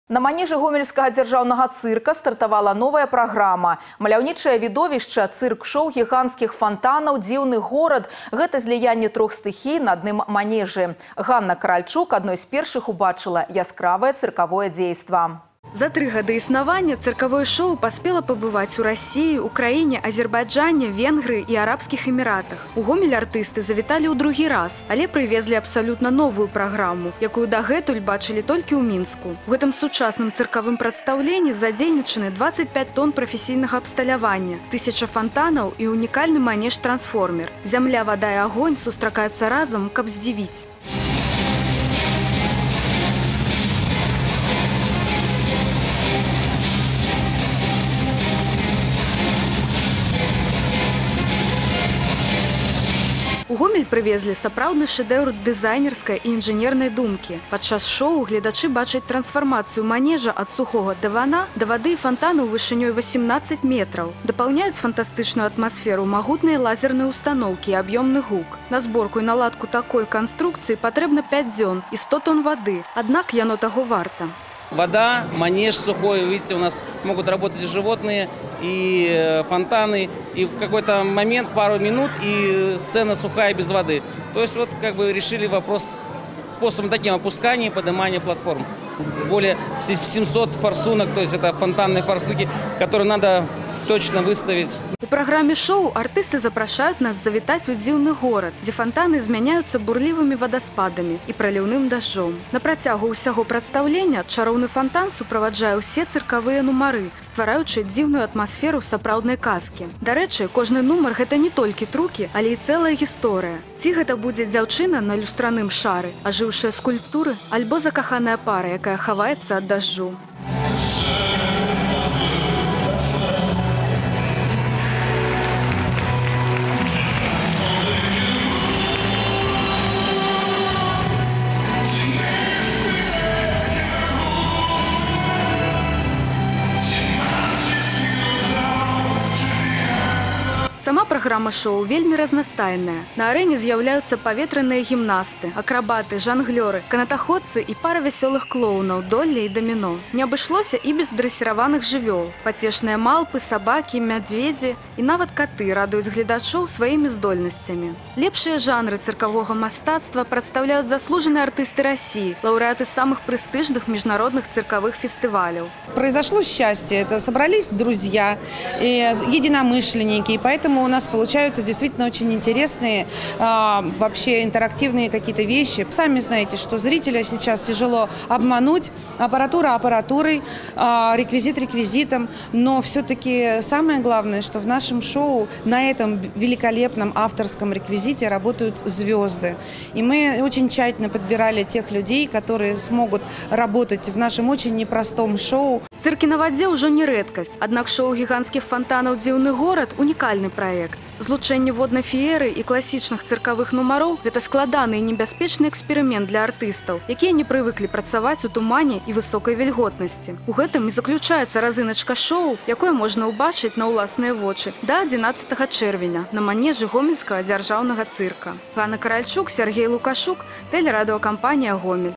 На манежы гомельскага дзяржаўнага цырка стартавала новая праграма. Маляўнічае відовішча, цырк-шоу гіганцкіх фонтанаў, дзіўны горад. Гэта зліянне трох стыхій на адным манежы. Ганна Каральчук адной з першых убачыла яскравае цыркавое дзейства. За 3 гады існавання цыркавое шоу паспела пабываць у России, Украіне, Азербайджане, Венгрыі і Арабскіх Эміратах. У Гомель артысты завіталі ў другі раз, але прывезлі абсалютна новую праграму, якую дагэтуль бачылі толькі ў Мінску. У гэтым сучасным цыркавым прадстаўленні задзейнічаны 25 тонн прафесійнага абсталявання, 1000 фонтанаў і унікальны манеж-трансформер. Зямля, вада і агонь сустракаюцца разам, каб здзівіць. У Гомель прывезлі сапраўдны шэдэўр дызайнерскай і інжынернай думкі. Падчас шоу гледачы бачаць трансфармацыю манежа ад сухога дывана да вады і фонтану вышынёй 18 метраў. Дапаўняюць фантастычную атмасферу магутныя лазерныя установкі і аб'ёмны гук. На зборку і наладку такой канструкцыі патрэбна 5 дзён і 100 тонн вады, аднак яно таго варта. Вода, манеж сухой, видите, у нас могут работать и животные, и фонтаны, и в какой-то момент, пару минут, и сцена сухая без воды. То есть вот как бы решили вопрос способом таким опускания и поднимания платформ. Более 700 форсунок, то есть это фонтанные форсунки, которые надо точно выставить. У праграме шоу артысты запрашаюць нас завітаць у дзіўны горад, дзе фонтаны змяняюцца бурлівымі вадаспадамі і праліўным дажджом. На працягу ўсяго прадстаўлення чароўны фонтан суправаджае ўсе цыркавыя нумары, ствараючы дзіўную атмасферу сапраўднай казкі. Дарэчы, кожны нумар гэта не толькі трукі, але і цэлая гісторыя. Ці гэта будзе дзяўчына на люстраным шары, ажыўшыя скульптуры, альбо закаханая пара, якая хаваецца ад дажджу. Сама праграма шоу вельмі разнастайная. На арэне з'яўляюцца паветраныя гімнасты, акрабаты, жанглёры, канатаходцы і пара вясёлых клоунаў, доллі і даміно. Не абышлося і без дрэсіраваных жывёл. Пацешныя малпы, сабакі, мядзведзі і нават каты радуюць гледачоў сваімі здольнасцямі. Лепшыя жанры цыркавога мастацтва прадстаўляюць заслужаныя артысты России, лаўрэаты самых прэстыжных міжнародных цирковых фестивалей. Произошло счастье. Это собрались друзья, единомышленники, и поэтому у нас получаются действительно очень интересные, вообще интерактивные какие-то вещи. Сами знаете, что зрителя сейчас тяжело обмануть. Аппаратура аппаратурой, реквизит реквизитом. Но все-таки самое главное, что в нашем шоу на этом великолепном авторском реквизите работают звезды. И мы очень тщательно подбирали тех людей, которые смогут работать в нашем очень непростом шоу. Цыркі на вадзе ўжо не рэдкасць, аднак шоу гіганцкіх фонтанаў «Дзіўны горад» – унікальны праект. Злучэнне воднай фееры і класічных цыркавых нумароў – гэта складаны і небяспечны эксперымент для артыстаў, якія не прывыклі працаваць у тумане і высокай вільготнасці. У гэтым і заключаецца разыначка шоу, якое можна ўбачыць на ўласныя вочы да 11 чэрвеня на манежы гомельскага дзяржаўнага цырка. Ганна Каральчук, Сергей Лукашук, тэлерадыёкампанія «Гомель».